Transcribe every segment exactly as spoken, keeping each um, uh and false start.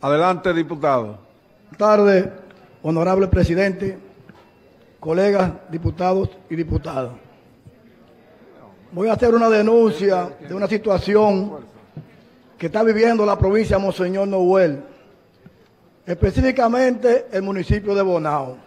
Adelante, diputado. Buenas tardes, honorable presidente, colegas diputados y diputadas. Voy a hacer una denuncia de una situación que está viviendo la provincia de Monseñor Noel, específicamente el municipio de Bonao.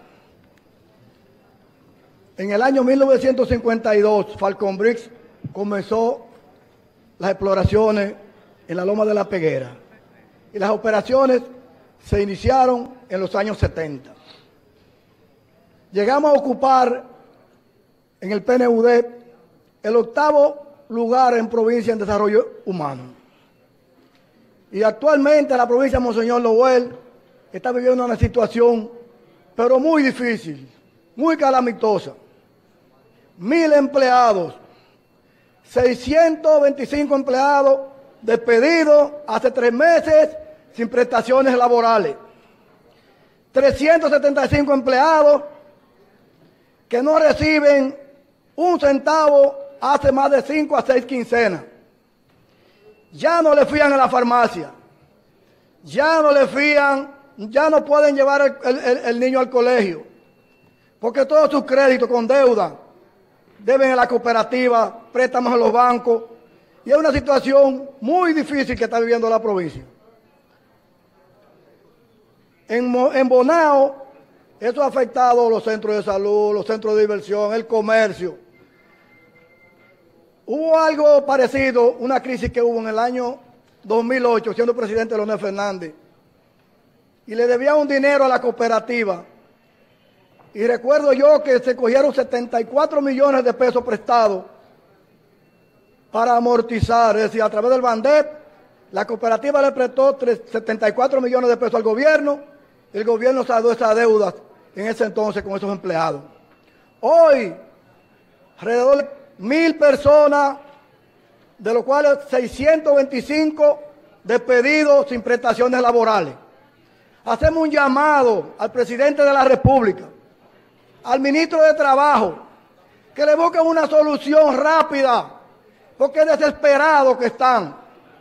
En el año mil novecientos cincuenta y dos, Falcon Bricks comenzó las exploraciones en la Loma de la Peguera y las operaciones se iniciaron en los años setenta. Llegamos a ocupar en el P N U D el octavo lugar en provincia en desarrollo humano. Y actualmente la provincia de Monseñor Noel está viviendo una situación, pero muy difícil, muy calamitosa. Mil empleados, seiscientos veinticinco empleados despedidos hace tres meses sin prestaciones laborales. trescientos setenta y cinco empleados que no reciben un centavo hace más de cinco a seis quincenas. Ya no le fían a la farmacia, ya no le fían, ya no pueden llevar el, el, el niño al colegio, porque todos sus créditos con deuda deben a la cooperativa, préstamos a los bancos, y es una situación muy difícil que está viviendo la provincia. En, en Bonao, eso ha afectado a los centros de salud, los centros de diversión, el comercio. Hubo algo parecido, una crisis que hubo en el año dos mil ocho, siendo presidente Leonel Fernández, y le debía un dinero a la cooperativa. Y recuerdo yo que se cogieron setenta y cuatro millones de pesos prestados para amortizar, es decir, a través del Bandet, la cooperativa le prestó setenta y cuatro millones de pesos al gobierno, el gobierno saldó esas deudas en ese entonces con esos empleados. Hoy, alrededor de mil personas, de los cuales seiscientos veinticinco despedidos sin prestaciones laborales. Hacemos un llamado al presidente de la República, al ministro de Trabajo, que le busquen una solución rápida, porque desesperados que están.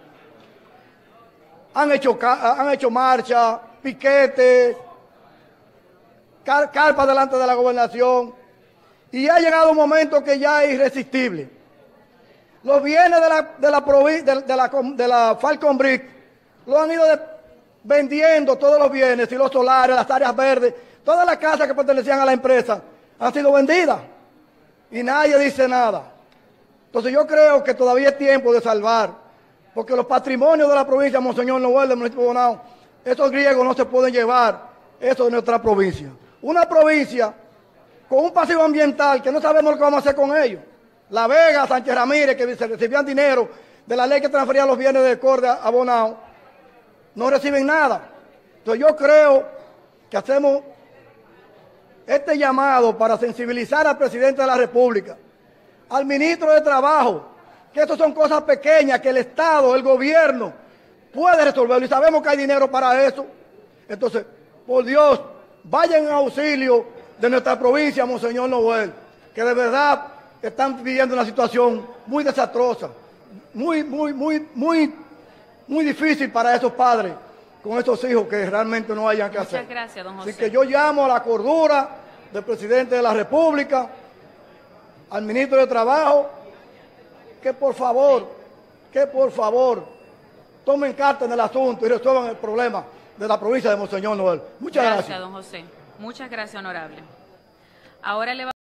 Han hecho, han hecho marcha, piquetes, car carpas delante de la gobernación, y ha llegado un momento que ya es irresistible. Los bienes de la, de la, de, de la, de la Falcon Bricks lo han ido de, vendiendo todos los bienes, y los solares, las áreas verdes, todas las casas que pertenecían a la empresa han sido vendidas y nadie dice nada. Entonces yo creo que todavía es tiempo de salvar, porque los patrimonios de la provincia de Monseñor Noel, del municipio de Bonao, esos griegos no se pueden llevar eso de nuestra provincia. Una provincia con un pasivo ambiental que no sabemos lo que vamos a hacer con ellos. La Vega, Sánchez Ramírez, que se recibían dinero de la ley que transfería los bienes de Corte a Bonao, no reciben nada. Entonces yo creo que hacemos este llamado para sensibilizar al presidente de la República, al ministro de Trabajo, que estas son cosas pequeñas que el Estado, el gobierno, puede resolverlo, y sabemos que hay dinero para eso. Entonces, por Dios, vayan en auxilio de nuestra provincia, Monseñor Noel, que de verdad están viviendo una situación muy desastrosa, muy, muy, muy, muy, muy difícil para esos padres con estos hijos que realmente no hayan que hacer. Muchas gracias, don José. Así que yo llamo a la cordura del presidente de la República, al ministro de Trabajo, que por favor, que por favor, tomen carta en el asunto y resuelvan el problema de la provincia de Monseñor Noel. Muchas gracias. Gracias, don José. Muchas gracias, honorable. Ahora le va